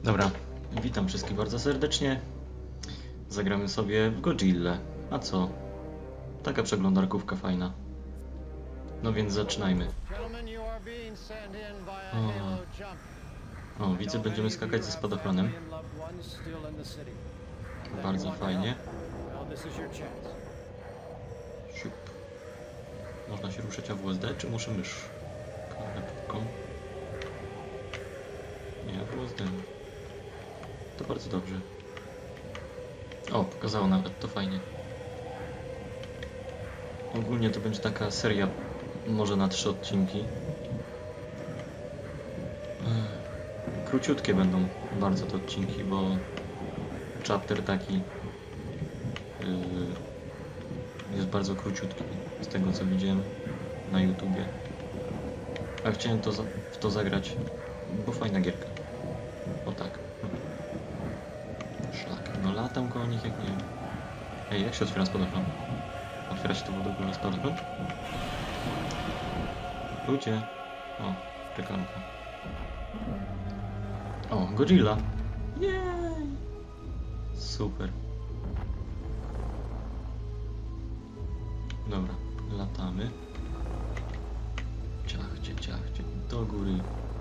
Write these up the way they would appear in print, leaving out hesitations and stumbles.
Dobra, witam wszystkich bardzo serdecznie. Zagramy sobie w Godzillę. A co? Taka przeglądarkówka fajna. No więc zaczynajmy. O, widzę, będziemy skakać ze spadochronem. Bardzo fajnie. Siup. Można się ruszać AWSD, czy muszę mysz? Klepką. Nie, AWSD. To bardzo dobrze. O, pokazało nawet, to fajnie. Ogólnie to będzie taka seria, może na 3 odcinki. Króciutkie będą bardzo te odcinki, bo chapter taki jest bardzo króciutki, z tego co widziałem na YouTubie. A chciałem w to zagrać, bo fajna gierka. O tak. Szlak. No latam koło nich jak nie wiem. Ej, jak się otwiera spadochron? Otwiera się to w ogóle spadochron? Ludzie. O, czekanka. O, Godzilla. Jej! Super. Dobra, latamy. Ciachcie, ciachcie. Do góry.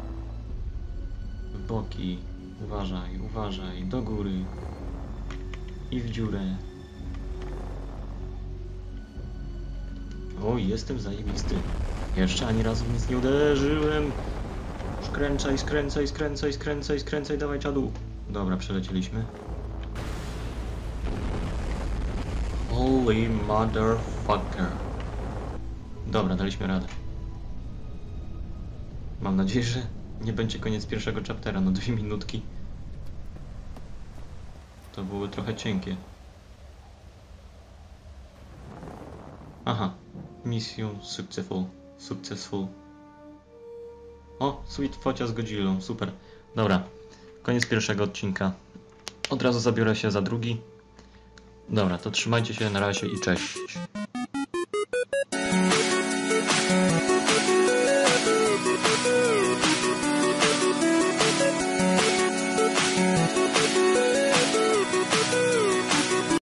W boki. Uważaj, uważaj. Do góry. I w dziurę. O, jestem zajebisty. Jeszcze ani razu w nic nie uderzyłem. Skręcaj, skręcaj, skręcaj, skręcaj, skręcaj, dawaj czadu. Dobra, przelecieliśmy. Holy motherfucker. Dobra, daliśmy radę. Mam nadzieję, że nie będzie koniec pierwszego chaptera, no 2 minutki. To były trochę cienkie. Aha, mission successful. O, sweet focia z Godzillą, super. Dobra, koniec pierwszego odcinka. Od razu zabiorę się za drugi. Dobra, to trzymajcie się, na razie i cześć.